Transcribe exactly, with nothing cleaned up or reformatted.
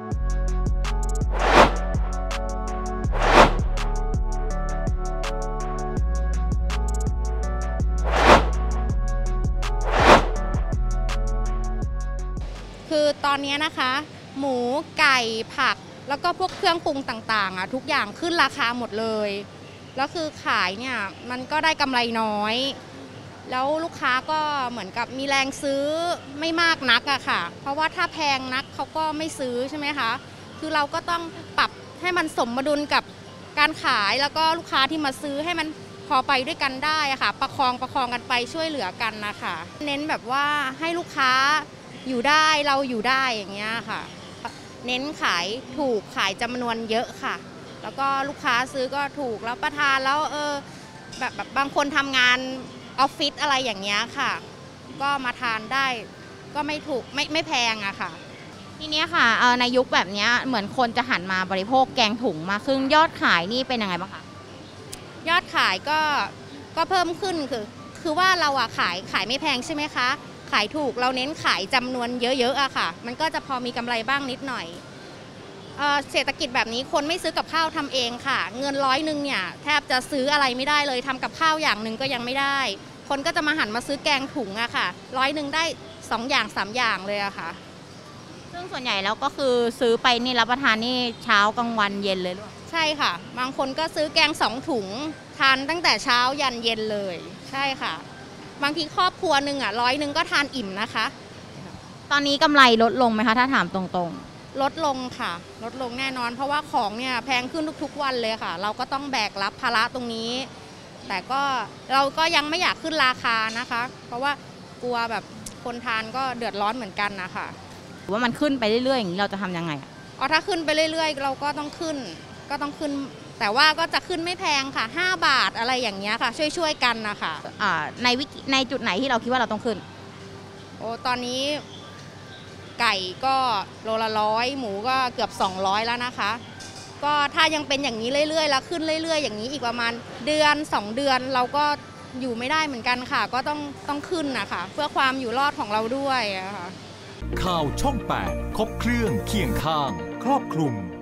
คือตอนนี้นะคะหมูไก่ผักแล้วก็พวกเครื่องปรุงต่างๆอ่ะทุกอย่างขึ้นราคาหมดเลยแล้วคือขายเนี่ยมันก็ได้กำไรน้อยแล้วลูกค้าก็เหมือนกับมีแรงซื้อไม่มากนักอะค่ะเพราะว่าถ้าแพงนักเขาก็ไม่ซื้อใช่ไหมคะคือเราก็ต้องปรับให้มันสมดุลกับการขายแล้วก็ลูกค้าที่มาซื้อให้มันพอไปด้วยกันได้อะค่ะประคองประคองกันไปช่วยเหลือกันนะคะเน้นแบบว่าให้ลูกค้าอยู่ได้เราอยู่ได้อย่างเงี้ยค่ะเน้นขายถูกขายจำนวนเยอะค่ะแล้วก็ลูกค้าซื้อก็ถูกแล้วประทานแล้วเออแบบแบบบางคนทำงานออฟฟิศอะไรอย่างเงี้ยค่ะก็มาทานได้ก็ไม่ถูกไม่ไม่แพงอะค่ะทีนี้ค่ะในยุคแบบนี้เหมือนคนจะหันมาบริโภคแกงถุงมากขึ้นยอดขายนี่เป็นยังไงบ้างคะยอดขายก็ก็เพิ่มขึ้นคือคือว่าเราอะขายขายไม่แพงใช่ไหมคะขายถูกเราเน้นขายจำนวนเยอะๆอะค่ะมันก็จะพอมีกำไรบ้างนิดหน่อยเอ่อเศรษฐกิจแบบนี้คนไม่ซื้อกับข้าวทำเองค่ะเงินร้อยหนึ่งเนี่ยแทบจะซื้ออะไรไม่ได้เลยทำกับข้าวอย่างหนึ่งก็ยังไม่ได้คนก็จะมาหันมาซื้อแกงถุงอะค่ะร้อยหนึ่งได้สองอย่างสามอย่างเลยอะค่ะซึ่งส่วนใหญ่แล้วก็คือซื้อไปนี่รับประทานนี่เช้ากลางวันเย็นเลยหรือเปล่าใช่ค่ะบางคนก็ซื้อแกงสองถุงทานตั้งแต่เช้ายันเย็นเลยใช่ค่ะบางทีครอบครัวหนึ่งอ่ะร้อยหนึ่งก็ทานอิ่มนะคะตอนนี้กำไรลดลงไหมคะถ้าถามตรงๆลดลงค่ะลดลงแน่นอนเพราะว่าของเนี่ยแพงขึ้นทุกๆวันเลยค่ะเราก็ต้องแบกรับภาระตรงนี้แต่ก็เราก็ยังไม่อยากขึ้นราคานะคะเพราะว่ากลัวแบบคนทานก็เดือดร้อนเหมือนกันนะคะว่ามันขึ้นไปเรื่อยๆอย่างนี้เราจะทำยังไงอ๋อถ้าขึ้นไปเรื่อยๆเราก็ต้องขึ้นก็ต้องขึ้นแต่ว่าก็จะขึ้นไม่แพงค่ะห้าบาทอะไรอย่างเงี้ยค่ะช่วยๆกันนะคะอ่าในวิในจุดไหนที่เราคิดว่าเราต้องขึ้นโอ้ตอนนี้ไก่ก็โลละร้อยหมูก็เกือบสองร้อยแล้วนะคะก็ถ้ายังเป็นอย่างนี้เรื่อยๆแล้วขึ้นเรื่อยๆอย่างนี้อีกประมาณเดือนสองเดือนเราก็อยู่ไม่ได้เหมือนกันค่ะก็ต้องต้องขึ้นนะคะเพื่อความอยู่รอดของเราด้วยค่ะข่าวช่องแปดครบเครื่องเคียงข้างครอบคลุม